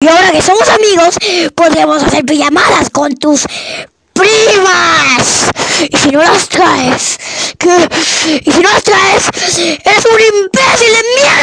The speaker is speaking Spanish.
Y ahora que somos amigos, podemos hacer pijamadas con tus primas. Y si no las traes, eres un imbécil de mierda.